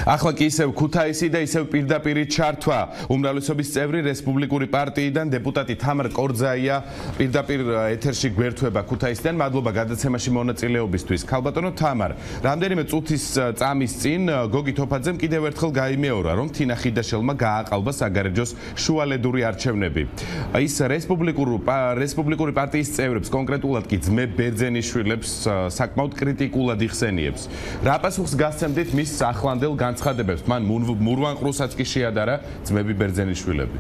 ახლა კი ისევ ქუთაისი და ისევ პირდაპირი ჩართვა უმრავლესობის წევრი რესპუბლიკური პარტიიდან დეპუტატი თამარ კორძაია პირდაპირ ეთერში გვერდება ქუთაისიდან. მადლობა გადაცემაში მონაწილეობისთვის. ქალბატონო თამარ, რამდენიმე წუთის წამის წინ გოგი თოფაძემ კიდევ ერთხელ გაიმეორა, რომ თინა ხიდაშელმა გააყალბა საგარეჯოს შუალედური არჩევნები. ის რესპუბლიკური პარტიის წევრებს, კონკრეტულად კი ძმებ ბერძენიშვილებს საკმაოდ კრიტიკულად იხსენიებს. რა პასუხს გასცემდით მის ახლანდელ განცხადებებს? მან მურვანყრუსაც კი შეადარა ძმები ბერძენიშვილები.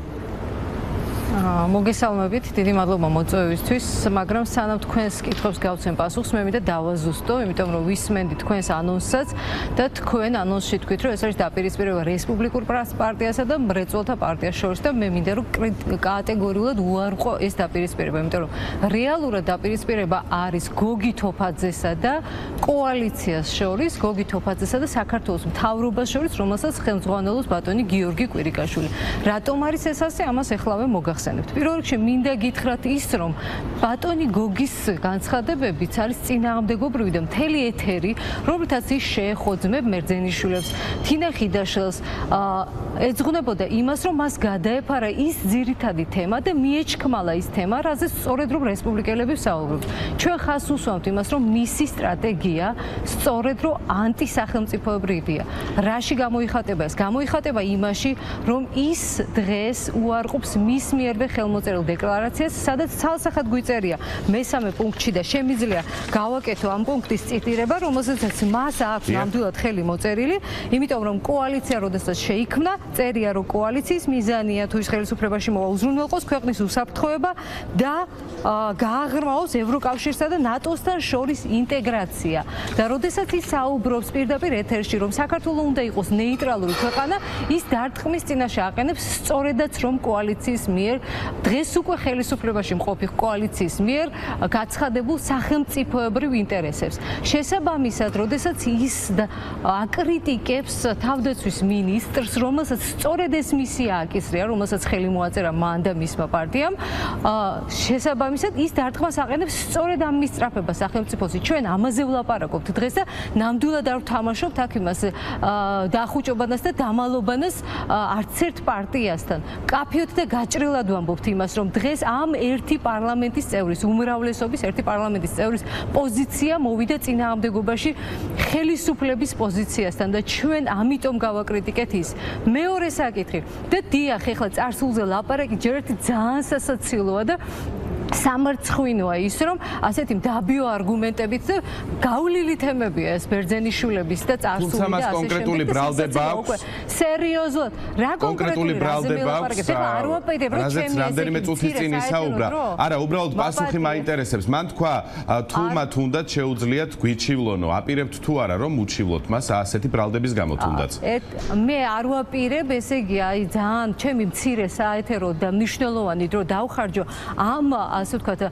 მოგესალმებით, დიდი მადლობა მოწვევისთვის, მაგრამ სანამ თქვენს კითხვებს გავცემ პასუხს, მე მინდა დავაზუსტო, იმიტომ რომ ვისმენდი თქვენს ანონსსაც და თქვენ ანონსში თქვით, რომ ეს არის დაპირისპირება რესპუბლიკურ პარტიასა და მრეწველთა პარტიას შორის და მე მინდა რომ კატეგორიულად უარყო ეს დაპირისპირება, იმიტომ რომ რეალურად დაპირისპირება არის გოგი თოფაძესა და კოალიციას შორის, გოგი თოფაძესა და საქართველოს მთავრობას შორის, რომელსაც ხელმძღვანელობს ბატონი გიორგი კვირიკაშვილი. რატომ არის ეს ასე? ამას ეხლავე მოგახსენებთ. პირველ რიგში მინდა გითხრათ ის, რომ ბატონი გოგის განცხადებებიც არის წინააღმდეგობრივი და მთელი ეთერი, რომლითაც ის შეეხო ძმებ ბერძენიშვილებს, თინა ხიდაშელს, ეძღვნებოდა იმას, რომ მას გადაეფარა ის ძირითადი თემა და მიეჩქმალა ის თემა, რაზეც სწორედ რომ რესპუბლიკელები საუბრობენ. ჩვენ ხას უსვამთ იმას, რომ მისი სტრატეგია სწორედ რომ ანტისახელმწიფოებრივია. რაში გამოიხატება ეს? გამოიხატება იმაში, რომ ის დღეს უარყოფს მის მიერვე ხელმოწერილ დეკლარაციას, სადაც ცალსახად გვიწერია მესამე პუნქტში და შემიძლია გავაკეთო ამ პუნქტის ციტირება, რომელსაც მას აქვს ნამდვილად ხელი მოწერილი, იმიტომ რომ კოალიცია როდესაც შეიქმნა, წერია რომ კოალიციის მიზანია თუ ის ხელისუფლებაში მოვა უზრუნველყოს ქვეყნის უსაფრთხოება და გააღრმაოს ევროკავშირსა და ნატოსთან შორის ინტეგრაცია. და როდესაც ის საუბრობს პირდაპირ ეთერში, რომ საქართველოს უნდა იყოს ნეიტრალური ქვეყანა, ის დარტყმის წინაშე აყენებს სწორედაც რომ კოალიციის მიერ დღეს უკვე ხელისუფლებაში მყოფი კოალიციის მიერ გაცხადებულ სახელმწიფოებრივ ინტერესებს. შესაბამისად, როდესაც ის აკრიტიკებს თავდაცვის მინისტრს, რომელსაც სწორედ ეს მისია აკისრია, რომელსაც ხელი მოაწერა მან და მისმა პარტიამ, შესაბამისად ის დარტყმას აყენებს სწორედ ამ მისწრაფებას სახელმწიფოში. ჩვენ ამაზე ვლაპარაკობთ დღეს და ნამდვილად არ ვთამაშობთ აქ იმას დახუჭობანას და დამალობანას არც ერთ პარტიასთან. კაფიოთ და გაჭრილად ვამბობთ იმას, რომ დღეს ამ ერთი პარლამენტის წევრის, უმრავლესობის ერთი პარლამენტის წევრის პოზიცია მოვიდა წინააღმდეგობაში ხელისუფლების პოზიციასთან და ჩვენ ამიტომ გავაკრიტიკეთ ის. მეორე საკითხი და დიახ, ეხლა წარსულზე ლაპარაკი ჯერ ერთი ძალიან სასაცილოა და სამარცხვინოა ის, რომ ასეთი მდაბიო არგუმენტებით და გავლილი თემებია ეს ბერძენიშვილების და წარსული და ასე კონკრეტული ბრალდება აქვს. სერიოზულად, რა კონკრეტული ბრალდება აქვს? არ ვაპირებ, რომ ჩემი რამდენიმე წუთის წინ ისაუბრა. არა, უბრალოდ პასუხი მაინტერესებს. მან თქვა, თუ მათ უნდათ შეუძლიათ გვიჩივლონო. აპირებთ თუ არა, რომ უჩივლოთ მას ასეთი ბრალდების გამო თუნდაც? მე არ ვაპირებ, ესე იგი, აი ძალიან ჩემი მცირე საეთერო და მნიშვნელოვანი დრო დავხარჯო ამ ასე ვთქვათ,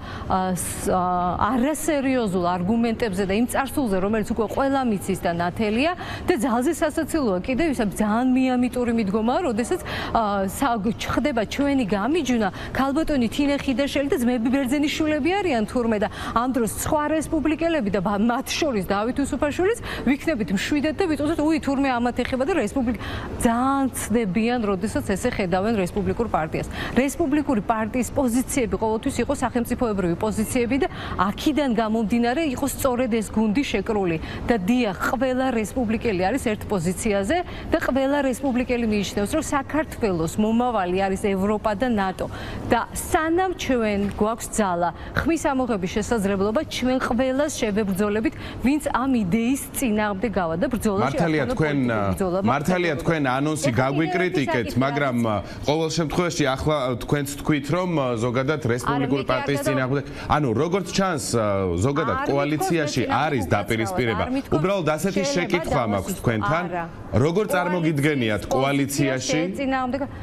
არასერიოზულ არგუმენტებზე და იმ წარსულზე, რომელიც უკვე ყველა მიცის და ნათელია და ძალზე სასაცილოა კიდევ ისა ძალიან მიამიტური მიდგომაა, როდესაც ხდება ჩვენი გამიჯვნა, ქალბატონი თინა ხიდაშელი და ძმები ბერძენიშვილები არიან თურმე და ამ დროს სხვა რესპუბლიკელები და მათ შორის დავით უსუფაშვილიც ვიქნებით მშვიდად და ვიტყოდეთ, უი თურმე ამათ ეხება და რესპუბლიკა ძალიან ცდებიან, როდესაც ესე ხედავენ რესპუბლიკურ პარტიას. რესპუბლიკური პარტიის პოზიციები ყოველთვის იყო სახელმწიფოებრივი პოზიციები და აქედან გამომდინარე იყო სწორედ ეს გუნდი შეკრული და დიახ, ყველა რესპუბლიკელი არის ერთ პოზიციაზე და ყველა რესპუბლიკელი მიიჩნევს, რომ საქართველოს მომავალი არის ევროპა და ნატო და სანამ ჩვენ გვაქვს ძალა, ხმის ამოღების შესაძლებლობა, ჩვენ ყველას შევებრძოლებით, ვინც ამ იდეის წინააღმდეგ გავა და ბრძოლაში მართალია თქვენ ანონსი გაგვიკრიტიკეთ, მაგრამ ყოველ შემთხვევაში ახლა თქვენც თქვით, რომ ზოგადად რესპუბლიკური პარტიის წინააღმდეგ, ანუ როგორც ჩანს, ზოგადად კოალიციაში არის დაპირისპირება. უბრალოდ ასეთი შეკითხვა მაქვს თქვენთან, როგორ წარმოგიდგენიათ კოალიციაში?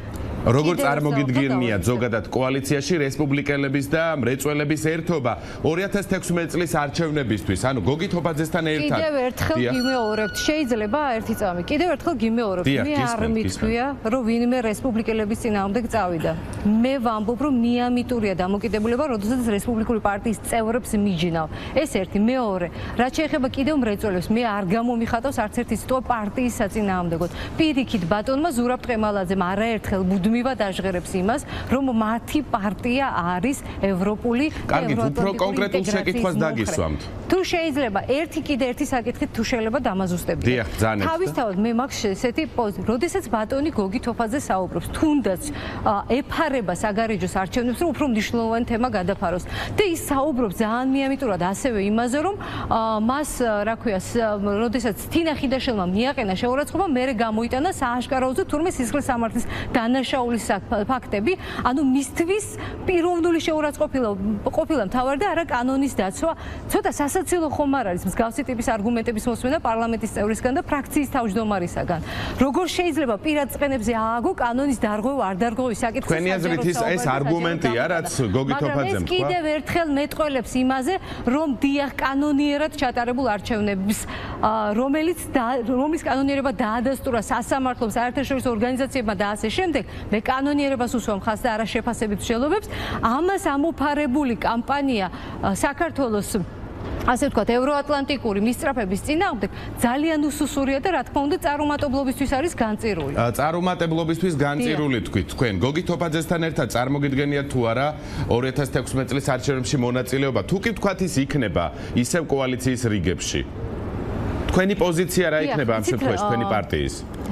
როგორ წარმოგიდგენიათ ზოგადად კოალიციაში რესპუბლიკელების და მრეწველების ერთობა 2016 წლის არჩევნებისთვის, ანუ გოგი თოფაძესთან ერთად. კიდევ ერთხელ გიმეორებთ, შეიძლება ერთი წამი. კიდევ ერთხელ გიმეორებთ. მე არ მითქვია, რომ ვინმე რესპუბლიკელების წინააღმდეგ წავიდა. მე ვამბობ, რომ მიამიტურია დამოკიდებულება, როდესაც რესპუბლიკური პარტიის წევრებს მიჯნავ. ეს ერთი, მეორე, რაც შეეხება კიდევ მრეწველებს, მე არ გამომიხატავს არც ერთი სიტყვა პარტიის საწინააღმდეგოდ. პირიქით ბატონმა ზურაბ ტყემალაძემ არაერთხელ მუდმივად აჟღერებს იმას, რომ მათი პარტია არის ევროპული და უფრო კონკრეტულ შეკითხვას დაგისვამთ. თუ შეიძლება ერთი საკითხით თუ შეიძლება დამაზუსტებია. თავისთავად მე მაქვს ესეთი პოზიცია, როდესაც ბატონი გოგი თოფაძე საუბრობს, თუნდაც ეფარება საგარეჯოს არჩევნებს, რომ უფრო მნიშვნელოვანი თემა გადაფაროს. და ის საუბრობს ძალიან მიამიტურად ასევე იმაზე, რომ მას, რა ქვია, როდესაც თინა ხიდაშელმა მიაყენა შეურაცხყოფა, მერე გამოიტანა სააშკაროზე თურმე სისხლის სამართლის დანაშაულის ფაქტები, ანუ მისთვის პიროვნული შეურაცხყოფილა მთავარი და არა კანონის დაცვა. ცოტა სასაცილო ხომ არ არის მსგავსი ტიპის არგუმენტების მოსმენა პარლამენტის წევრისგან და ფრაქციის თავმჯდომარისაგან. როგორ შეიძლება პირად წყენებზე ააგო კანონის დარღვევა არ დარღვევის საკითხი? თქვენი აზრით ეს არგუმენტია, რაც გოგი თოფაძემ თქვა? კიდევ ერთხელ მეტყველებს იმაზე, რომ დიახ კანონიერად ჩატარებულ არჩევნებს, რომლის კანონიერება დაადასტურა სასამართლომ, საერთაშორისო ორგანიზაციებმა და ასე შემდეგ, მე კანონიერებას უსვამ ხაზს და არა შეფასებით მსჯელობებს. ამას ამოფარებული კამპანია საქართველოს ასე ვთქვათ, ევროატლანტიკური მისწრაფების წინააღმდეგ ძალიან უსუსურია და რა თქმა უნდა წარუმატებლობისთვის არის განწირული. წარუმატებლობისთვის განწირული თქვით თქვენ. გოგი თოფაძესთან ერთად წარმოგიდგენიათ თუ არა 2016 წლის არჩევნებში მონაწილეობა? თუ კი ვთქვათ ის იქნება ისევ კოალიციის რიგებში. თქვენი პოზიცია რა იქნება ამ შემთხვევაში თქვენი პარტიის?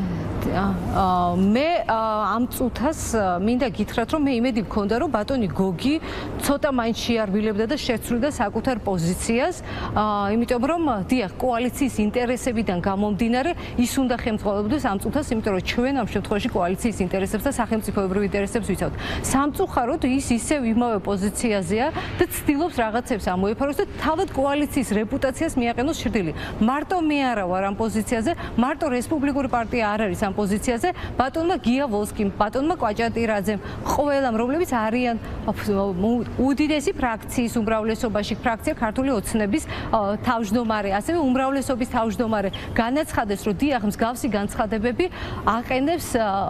მე ამ წუთას მინდა გითხრათ, რომ მე იმედი მქონდა, რომ ბატონი გოგი ცოტა მაინც შეარბილებდა და შეცვლიდა საკუთარ პოზიციას, იმიტომ რომ დიახ, კოალიციის ინტერესებიდან გამომდინარე, ის უნდა ხელმძღვანელობდეს ამ წუთას, იმიტომ რომ ჩვენ ამ შემთხვევაში კოალიციის ინტერესებს და სახელმწიფოებრივ ინტერესებს ვიცავთ. სამწუხაროდ ის ისევ იმავე პოზიციაზეა და ცდილობს რაღაცებს ამოეფაროს და თავად კოალიციის რეპუტაციას მიაყენოს ჭრილი. მარტო მე არა ვარ ამ პოზიციაზე, მარტო რესპუბლიკური პარტია არ არის ამ პოზიციაზე, ბატონმა გია ვოლსკიმ, ბატონმა კვაჭატირაძემ, ყველამ, რომლებიც არიან უდიდესი ფრაქციის უმრავლესობაში, ფრაქცია ქართული ოცნების თავმჯდომარე, ასევე უმრავლესობის თავმჯდომარე, განაცხადეს, რომ დიახ, მსგავსი განცხადებები აყენებს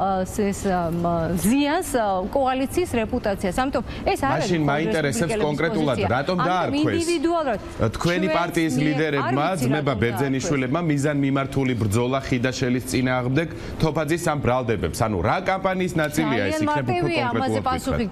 ზიანს კოალიციის რეპუტაციას. ამიტომ ეს არ არის. მაშინ მაინტერესებს კონკრეტულად, რატომ დაარქვეს თქვენი პარტიის ლიდერებმა, ძმება ბერძენიშვილებმა მიზანმიმართული ბრძოლა ხიდაშელის წინააღმდეგ თოფაძის ამ ბრალდებებს, ანუ რა კამპანიის ნაწილია ეს იქნება უფრო კონკრეტულად?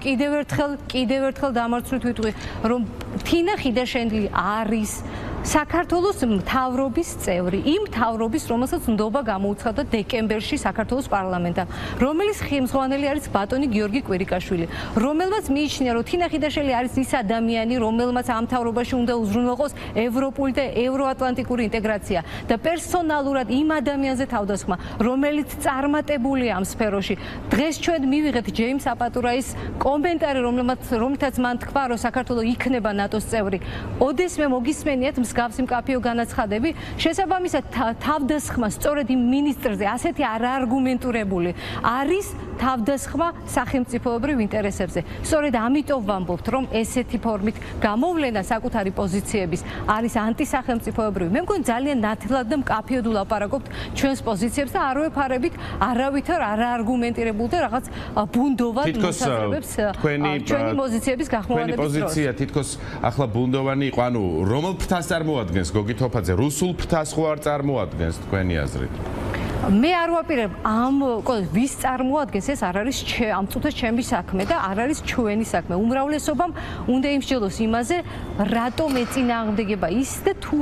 კიდევ ერთხელ დამარცხებით ვიტყვი, რომ თინა ხიდაშელი არის საქართველოს მთავრობის წევრი, იმ მთავრობის, რომელსაც ნდობა გამოუცხადა დეკემბერში საქართველოს პარლამენტამ, რომელიც ხელმძღვანელი არის ბატონი გიორგი კვირიკაშვილი, რომელმაც მიიჩნია, რომ თინა ხიდაშელი არის ის ადამიანი, რომელმაც ამ მთავრობაში უნდა უზრუნველყოს ევროპული და ევროატლანტიკური ინტეგრაცია და პერსონალურად იმ ადამიანზე თავდასხმა, რომელიც წარმატებულია ამ სფეროში. დღეს ჩვენ მივიღეთ ჯეიმს აპატურაის კომენტარი, რომელთაც მან თქვა, რომ საქართველო იქნება ნატოს წევრი. ოდესმე მოგისმენიათ მსგავსი მკაფიო განაცხადები, შესაბამისად თავდასხმა სწორედ იმ მინისტრზე ასეთი არაარგუმენტირებული არის თავდასხმა სახელმწიფოებრივ ინტერესებზე. სწორედ ამიტომ ვამბობთ, რომ ესეთი ფორმით გამოვლენა საკუთარი პოზიციების არის ანტისახელმწიფოებრივი. მე მგონი ძალიან ნათლად და მკაფიოდ ვლაპარაკობთ ჩვენს პოზიციებს და არ ვეფარებით არავითარ არაარგუმენტირებულ და რაღაც ბუნდოვან მოსაზრებებს ჩვენი პოზიციების გახმოვანების დროს. თქვენი პოზიცია თითქოს ახლა ბუნდოვანი იყო, ანუ რომელ ფრთას წარმოადგენს გოგი თოფაძე? რუსულ ფრთას ხო არ წარმოადგენს თქვენი აზრით? მე არ ვაპირებ ამ ვის წარმოადგენს, ეს არ არის ამ წუთას ჩემი საქმე და არ არის ჩვენი საქმე. უმრავლესობამ უნდა იმსჯელოს იმაზე, რატომ ეწინააღმდეგება ის და თუ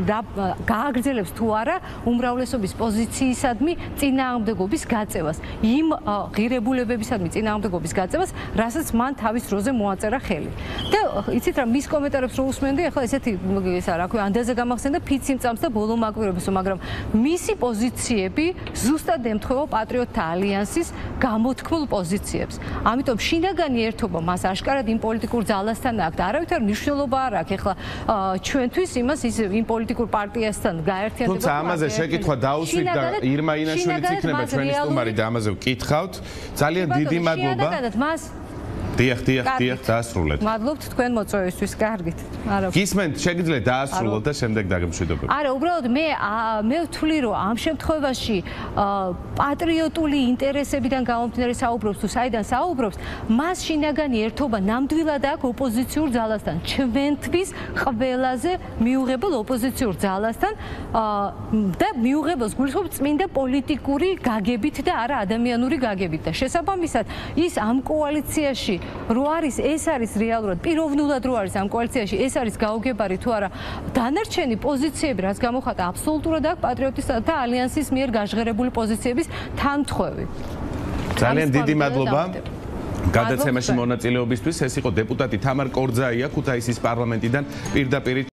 გააგრძელებს თუ არა უმრავლესობის პოზიციისადმი წინააღმდეგობის გაწევას. იმ ღირებულებებისადმი წინააღმდეგობის გაწევას, რასაც მან თავის დროზე მოაწერა ხელი. და იცით რა, მის კომენტარებს რო უსმენდი, ახლა ესეთი ისა რა ქვია, ანდაზე გამახსენდა ფიციმწამს და ბოლო მაკვირვებსო, მაგრამ მისი პოზიციები ზუსტად ემთხვევა პატრიოტთა ალიანსის გამოთქმულ პოზიციებს. ამიტომ შინაგანი ერთობა მას აშკარად იმ პოლიტიკურ ძალასთან აქვს და არავითარ მნიშვნელობა არ აქვს ეხლა ჩვენთვის იმას იმ პოლიტიკურ პარტიასთან გაერთიანება. თუმცა ამაზე შეკითხვა დაუსვით და ირმა ინაშვილიც იქნება ჩვენი სტუმარი და ამაზე ვკითხავთ. ძალიან დიდი მადლობა. დიახ, დაასრულეთ. მადლობთ თქვენ მოწვევისთვის, კარგით. გისმენთ, შეგიძლიათ დაასრულოთ და შემდეგ დაგემშვიდობებთ. არა, უბრალოდ მე ვთვლი, რომ ამ შემთხვევაში პატრიოტული ინტერესებიდან გამომდინარე საუბრობს თუ საიდან საუბრობს, მას შინაგანი ერთობა ნამდვილად აქვს ოპოზიციურ ძალასთან, ჩვენთვის ყველაზე მიუღებელ ოპოზიციურ ძალასთან და მიუღებელს გულისხმობ წმინდა პოლიტიკური გაგებით და არა ადამიანური გაგებით და შესაბამისად ის ამ კოალიციაში რო არის ეს არის რეალურად პიროვნულად რო არის ამ კოალიციაში ეს არის გაუგებარი თუ არა დანარჩენი პოზიციები რაც გამოხატა აბსოლუტურად აქვს პატრიოტის და ალიანსის მიერ გაჟღერებული პოზიციების თანმთხევი. ძალიან დიდი მადლობა გადაცემაში მონაწილეობისთვის. ეს იყო დეპუტატი თამარ კორძაია ქუთაისის პარლამენტიდან პირდაპირ